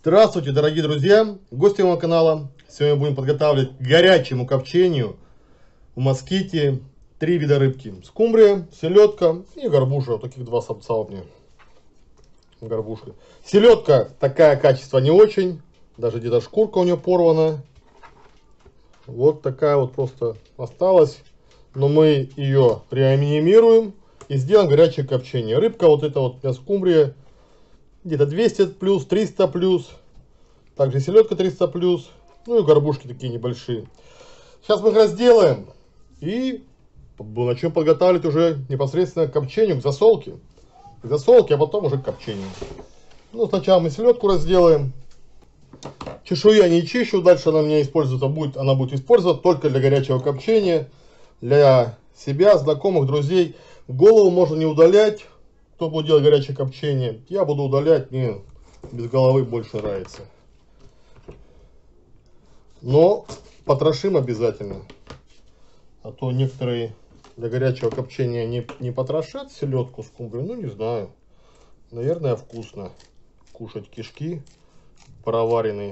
Здравствуйте, дорогие друзья, гости моего канала. Сегодня будем подготавливать к горячему копчению в моските 3 вида рыбки. Скумбрия, селедка и горбуша. Вот таких два самца у меня. Горбушка. Селедка такая, качество не очень. Даже где-то шкурка у нее порвана. Вот такая вот просто осталась. Но мы ее реанимируем и сделаем горячее копчение. Рыбка вот эта вот скумбрия. Где-то 200 плюс, 300 плюс. Также селедка 300 плюс. Ну и горбушки такие небольшие. Сейчас мы их разделаем. И начнем подготавливать уже непосредственно к копчению, к засолке. К засолке, а потом уже к копчению. Ну, сначала мы селедку разделаем. Чешую я не чищу. Дальше она у меня используется будет. Она будет использоваться только для горячего копчения. Для себя, знакомых, друзей. Голову можно не удалять. Кто будет делать горячее копчение, я буду удалять, мне без головы больше нравится. Но потрошим обязательно. А то некоторые для горячего копчения не потрошат селедку с скумбрией. Ну не знаю. Наверное, вкусно кушать кишки проваренные.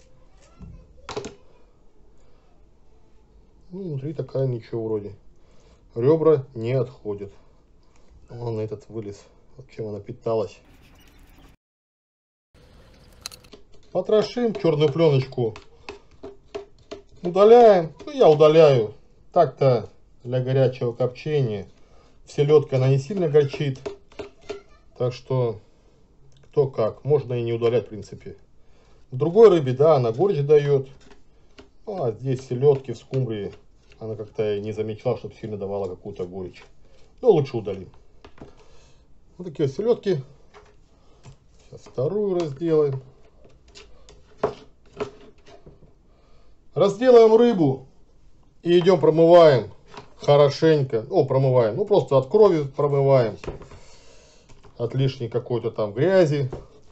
Ну, внутри такая ничего вроде. Ребра не отходят. Вон этот вылез, чем она питалась. Потрошим, черную пленочку удаляем. Ну, я удаляю. Так-то для горячего копчения. Селедка она не сильно горчит. Так что, кто как. Можно и не удалять, в принципе. В другой рыбе, да, она горечь дает. Ну, а здесь селедки в скумбрии. Она как-то не замечала, чтобы сильно давала какую-то горечь. Но лучше удалим. Вот такие вот селедки. Сейчас вторую разделаем. Разделаем рыбу и идем промываем хорошенько. Промываем. Ну, просто от крови промываем. От лишней какой-то там грязи.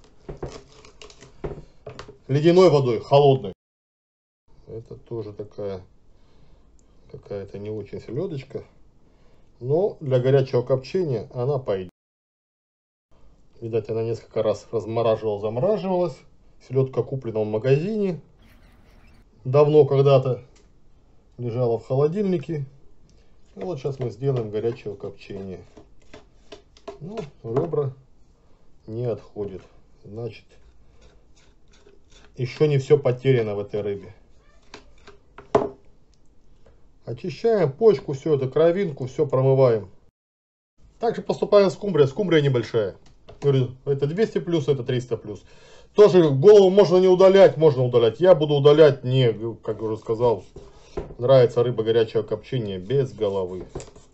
Ледяной водой, холодной. Это тоже такая какая-то не очень селедочка. Но для горячего копчения она пойдет. Видать, она несколько раз замораживалась. Селедка куплена в магазине. Давно когда-то лежала в холодильнике. И вот сейчас мы сделаем горячего копчения. Ну, ребра не отходят. Значит, еще не все потеряно в этой рыбе. Очищаем почку, все это, кровинку, все промываем. Также поступаем скумбрия. Скумбрия небольшая. Это 200 плюс, это 300 плюс. Тоже голову можно не удалять, можно удалять. Я буду удалять, мне, как уже сказал, нравится рыба горячего копчения без головы.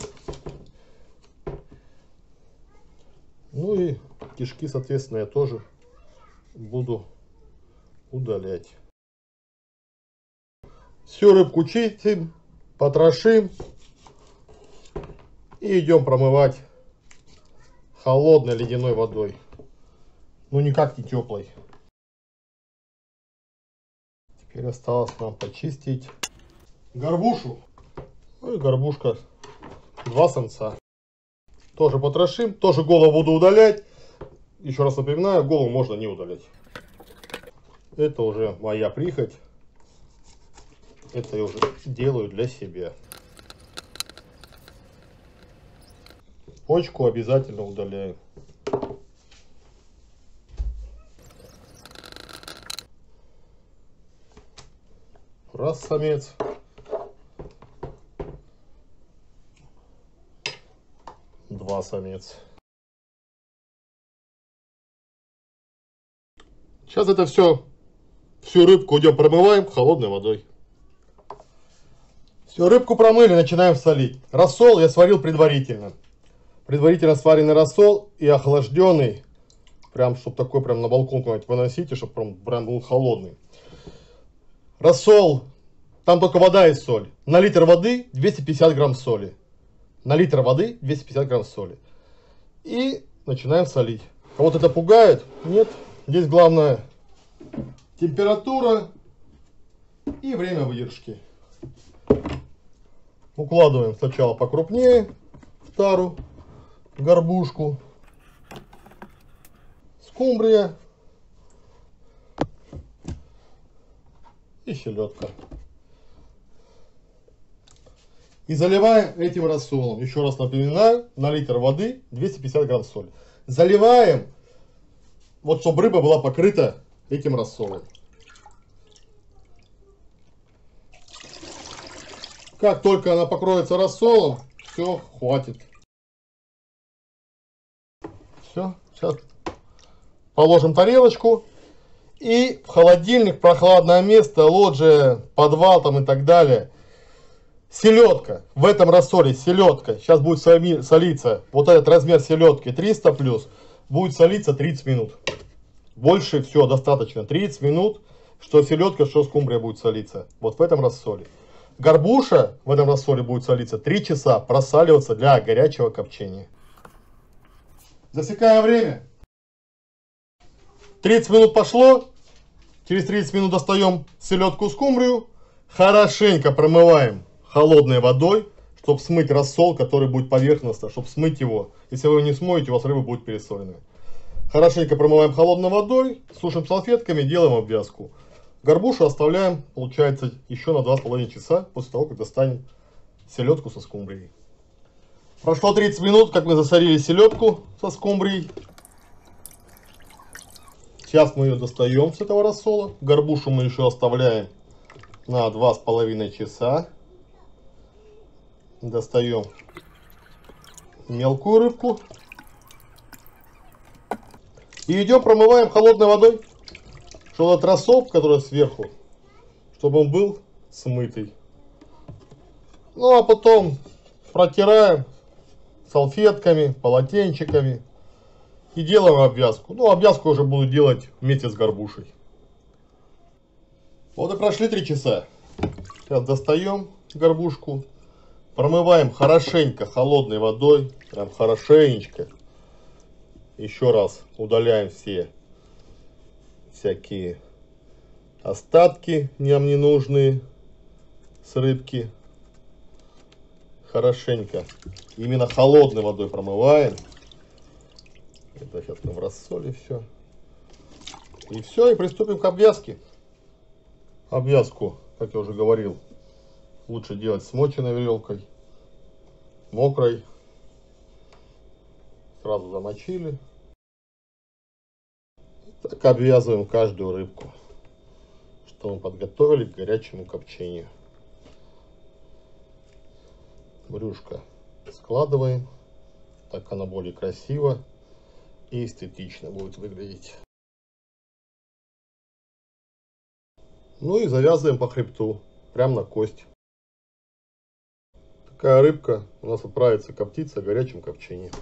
Ну и кишки, соответственно, я тоже буду удалять. Всю рыбку чистим, потрошим и идем промывать холодной ледяной водой. Ну никак не теплой. Теперь осталось нам почистить горбушу. Ну и горбушка. Два самца. Тоже потрошим. Тоже голову буду удалять. Еще раз напоминаю, голову можно не удалять. Это уже моя прихоть. Это я уже делаю для себя. Почку обязательно удаляю. Раз самец. Два самец. Сейчас это всю рыбку идем промываем холодной водой. Все, рыбку промыли, начинаем солить. Рассол я сварил предварительно. Предварительно сваренный рассол и охлажденный. Прям, чтобы такой прям на балкон выносите, чтобы прям был холодный. Рассол, там только вода и соль. На литр воды 250 грамм соли. На литр воды 250 грамм соли. И начинаем солить. Кого-то это пугает? Нет. Здесь главное температура и время выдержки. Укладываем сначала покрупнее в тару горбушку. Скумбрия. и селедка. И заливаем этим рассолом. Еще раз напоминаю, на литр воды 250 грамм соли. Заливаем, вот чтобы рыба была покрыта этим рассолом. Как только она покроется рассолом, все, хватит. Все, сейчас положим тарелочку. И в холодильник, прохладное место, лоджия, подвал там и так далее. Селедка. В этом рассоле селедка. Сейчас будет солиться. Вот этот размер селедки 300 плюс. Будет солиться 30 минут. Больше все достаточно. 30 минут, что селедка, что скумбрия будет солиться. Вот в этом рассоле. Горбуша в этом рассоле будет солиться 3 часа. Просаливаться для горячего копчения. Засекаем время. 30 минут пошло. Через 30 минут достаем селедку, скумбрию. Хорошенько промываем холодной водой, чтобы смыть рассол, который будет поверхностно, чтобы смыть его. Если вы его не смоете, у вас рыба будет пересоленная. Хорошенько промываем холодной водой, сушим салфетками, делаем обвязку. Горбушу оставляем, получается, еще на 2,5 часа после того, как достанем селедку со скумбрией. Прошло 30 минут, как мы засолили селедку со скумбрией. Сейчас мы ее достаем с этого рассола. Горбушу мы еще оставляем на 2,5 часа. Достаем мелкую рыбку. И идем промываем холодной водой, чтобы этот рассол, который сверху, чтобы он был смытый. Ну а потом протираем салфетками, полотенчиками. И делаем обвязку. Ну, обвязку уже буду делать вместе с горбушей. Вот и прошли 3 часа. Сейчас достаем горбушку. Промываем хорошенько холодной водой. Прям хорошенечко. Еще раз удаляем все всякие остатки нам ненужные с рыбки. Хорошенько. Именно холодной водой промываем. Это сейчас мы в рассоле все. И все, и приступим к обвязке. Обвязку, как я уже говорил, лучше делать смоченной веревкой, мокрой. Сразу замочили. Так обвязываем каждую рыбку, что мы подготовили к горячему копчению. Брюшко складываем, так она более красиво и эстетично будет выглядеть. Ну и завязываем по хребту, прямо на кость. Такая рыбка у нас отправится коптиться в горячем копчении.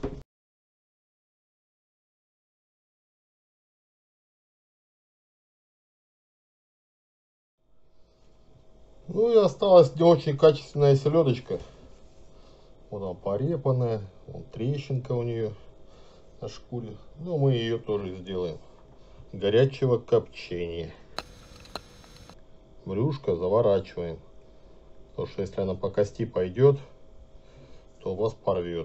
Ну и осталась не очень качественная селедочка. Вот она порепанная, вот трещинка у нее на шкуре. Ну мы ее тоже сделаем. Горячего копчения. Брюшко заворачиваем. Потому что если она по кости пойдет, то вас порвет.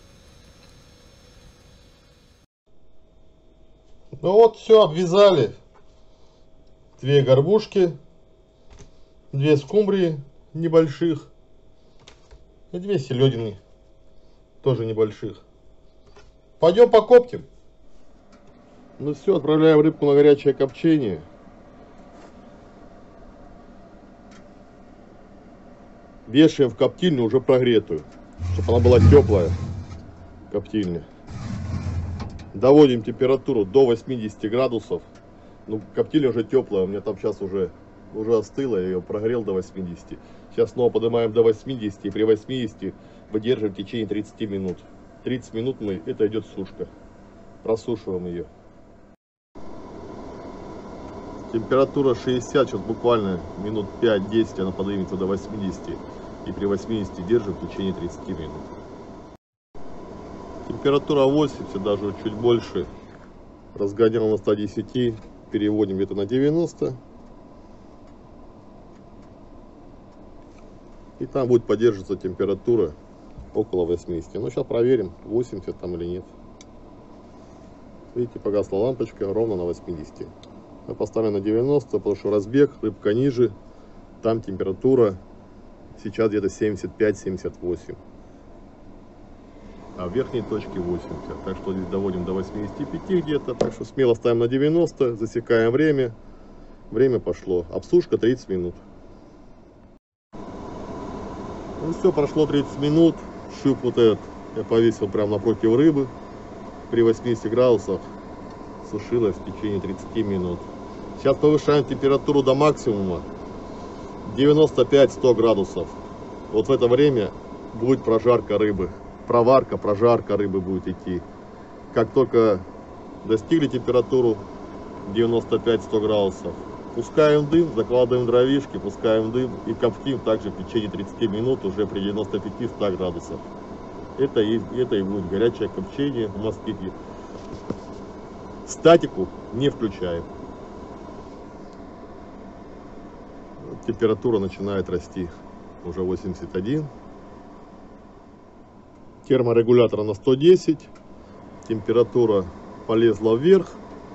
Ну вот, все, обвязали. 2 горбушки, 2 скумбрии небольших и 2 селедины тоже небольших. Пойдем покоптим. Ну все, отправляем рыбку на горячее копчение. Вешаем в коптильню уже прогретую, чтобы она была теплая, коптильня. Доводим температуру до 80 градусов. Ну, коптильня уже теплая, у меня там сейчас уже остыла, я ее прогрел до 80. Сейчас снова поднимаем до 80 и при 80 выдерживаем в течение 30 минут. 30 минут это идет сушка. Просушиваем ее. Температура 60, сейчас буквально минут 5-10 она поднимется до 80. И при 80 держим в течение 30 минут. Температура 80, даже чуть больше. Разгонял на 110, переводим где-то на 90. И там будет поддерживаться температура около 80. Ну сейчас проверим, 80 там или нет. Видите, погасла лампочка ровно на 80. Я поставлю на 90, потому что разбег, рыбка ниже, там температура сейчас где-то 75-78, а в верхней точке 80. Так что здесь доводим до 85 где-то, так что смело ставим на 90, засекаем время. Время пошло. Обсушка 30 минут. Ну все, прошло 30 минут. Шип вот этот я повесил прямо напротив рыбы. При 80 градусах сушилась в течение 30 минут. Сейчас повышаем температуру до максимума. 95-100 градусов. Вот в это время будет прожарка рыбы. Проварка, прожарка рыбы будет идти. Как только достигли температуру 95-100 градусов, пускаем дым, закладываем дровишки, пускаем дым и коптим также в течение 30 минут уже при 95-100 градусах. Это и будет горячее копчение в моските. Статику не включаем. Температура начинает расти. Уже 81. Терморегулятор на 110. Температура полезла вверх.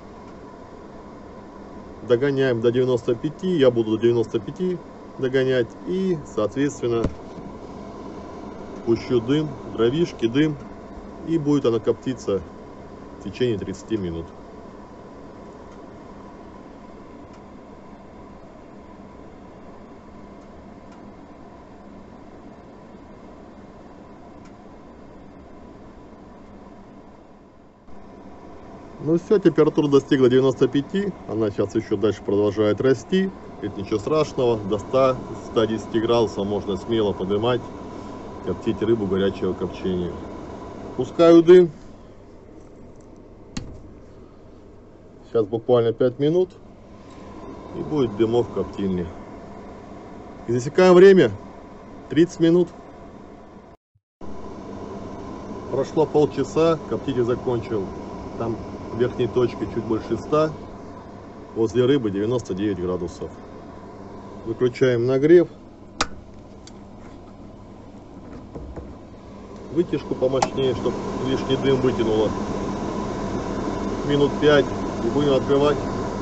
Догоняем до 95. Я буду до 95 догонять. И, соответственно, пущу дым, дровишки, дым. И будет она коптиться в течение 30 минут. Ну все, температура достигла 95, она сейчас еще дальше продолжает расти, это ничего страшного, до 100-110 градусов можно смело поднимать, коптить рыбу горячего копчения. Пускаю дым, сейчас буквально 5 минут и будет дымов в коптильне. И засекаем время 30 минут. Прошло полчаса, коптитель закончил, там в верхней точке чуть больше 100, возле рыбы 99 градусов. Выключаем нагрев, вытяжку помощнее, чтобы лишний дым вытянуло. Минут 5 и будем открывать.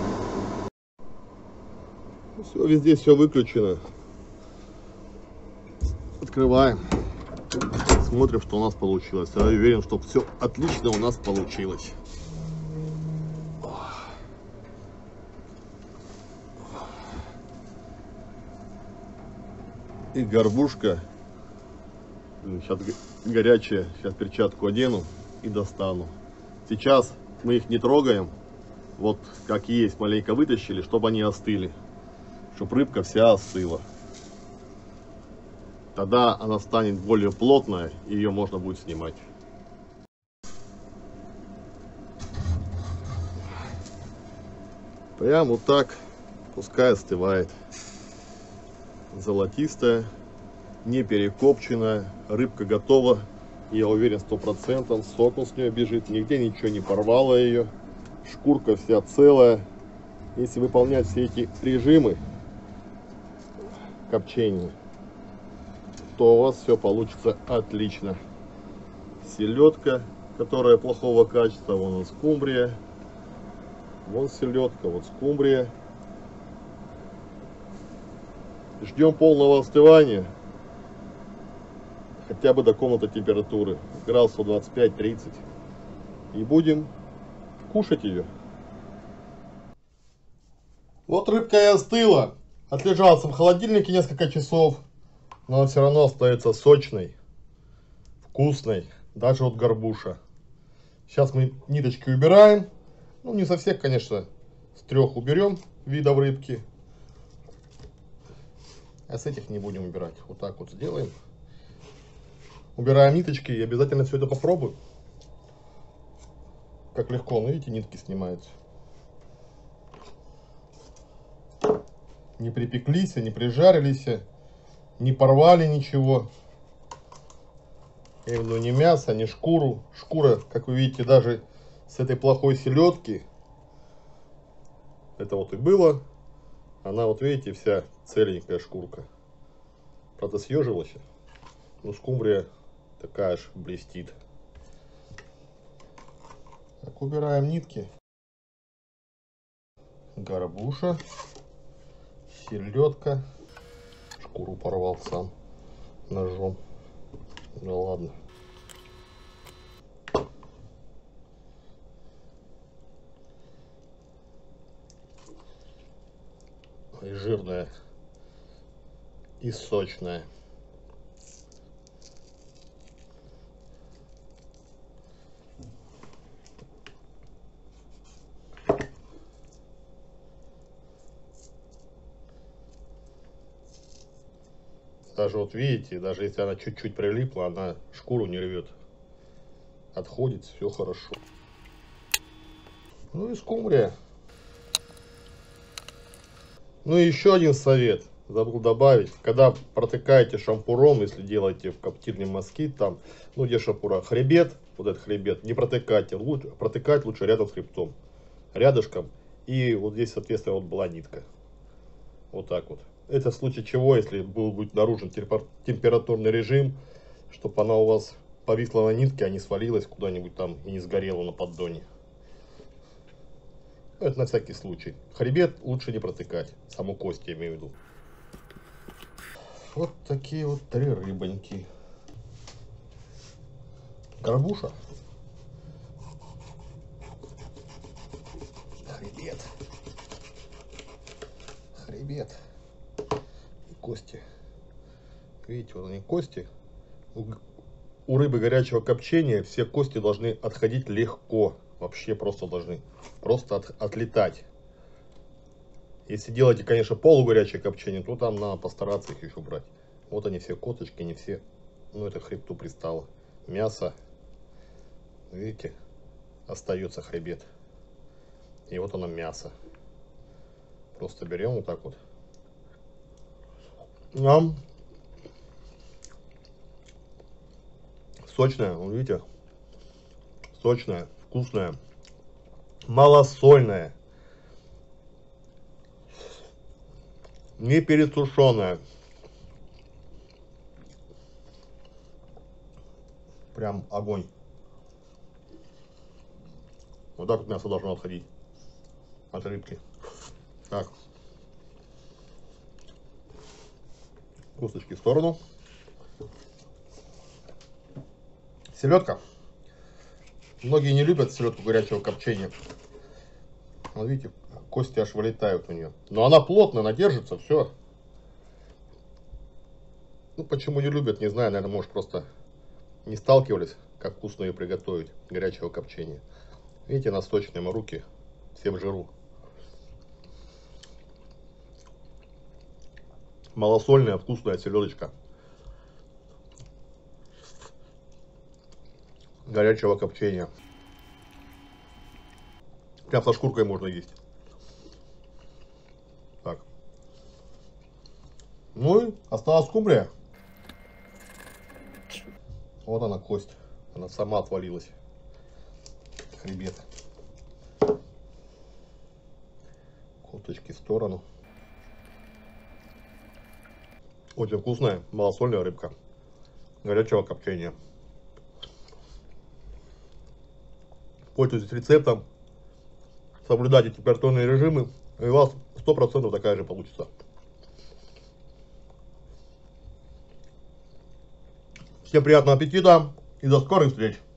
Все, везде все выключено. Открываем, смотрим, что у нас получилось. Я уверен, что все отлично у нас получилось. И горбушка сейчас горячая, сейчас перчатку одену и достану. Сейчас мы их не трогаем, вот как есть, маленько вытащили, чтобы они остыли, чтобы рыбка вся остыла. Тогда она станет более плотная и ее можно будет снимать. Прям вот так, пускай остывает. Золотистая, не перекопченная, рыбка готова, я уверен 100%, сок с нее бежит, нигде ничего не порвало ее, шкурка вся целая. Если выполнять все эти режимы копчения, то у вас все получится отлично. Селедка, которая плохого качества, вон скумбрия, вон селедка, вот скумбрия. Ждем полного остывания, хотя бы до комнатной температуры, градусов 25-30, и будем кушать ее. Вот рыбка и остыла, отлежалась в холодильнике несколько часов, но она все равно остается сочной, вкусной, даже вот горбуша. Сейчас мы ниточки убираем, ну не со всех, конечно, с 3 уберем видов рыбки. А с этих не будем убирать. Вот так вот сделаем. Убираем ниточки и обязательно все это попробуем. Как легко, ну видите, нитки снимаются. Не припеклись, не прижарились, не порвали ничего. Я имею в виду не мясо, не шкуру. Шкура, как вы видите, даже с этой плохой селедки. Это вот и было. Она, вот видите, вся целенькая шкурка. Правда, съежилась. Но скумбрия такая же блестит. Так, убираем нитки. горбуша, селедка. Шкуру порвал сам ножом. Ну ладно. И жирная, и сочная. Даже вот видите, даже если она чуть-чуть прилипла, она шкуру не рвет. Отходит, все хорошо. Ну и скумбрия. Ну и еще один совет. Забыл добавить. Когда протыкаете шампуром, если делаете в коптильне москит, там, ну где шампура, хребет, вот этот хребет, не протыкайте. Протыкать лучше рядом с хребтом. Рядышком. И вот здесь, соответственно, вот была нитка. Вот так вот. Это в случае чего, если будет наружен температурный режим, чтобы она у вас повисла на нитке, а не свалилась куда-нибудь там и не сгорела на поддоне. Это на всякий случай. Хребет лучше не протыкать. Саму кость я имею в виду. Вот такие вот 3 рыбоньки. Горбуша. Хребет. Хребет. И кости. Видите, вот они кости. У рыбы горячего копчения все кости должны отходить легко. Вообще просто должны отлетать. Если делаете, конечно, полугорячее копчение, то там надо постараться их еще брать. Вот они все косточки, не все. Ну, это к хребту пристало. Мясо. Видите, остается хребет. И вот оно мясо. Просто берем вот так вот. Нам сочная, вот видите, сочная, вкусная, малосольная, не пересушенная. Прям огонь. Вот так вот мясо должно отходить от рыбки. Так. Косточки в сторону. Селедка. Многие не любят селедку горячего копчения. Вот видите, кости аж вылетают у нее. Но она плотная, она держится, все. Ну, почему не любят, не знаю. Наверное, может, просто не сталкивались, как вкусно ее приготовить, горячего копчения. Видите, она сочная, руки все в жиру. Малосольная, вкусная селедочка. Горячего копчения. Прям со шкуркой можно есть. Так. Ну и осталась скумбрия. Вот она кость. Она сама отвалилась. Хребет. Косточки в сторону. Очень вкусная, малосольная рыбка. Горячего копчения. Пользуйтесь рецептом. Соблюдайте температурные режимы. И у вас 100% такая же получится. Всем приятного аппетита и до скорых встреч!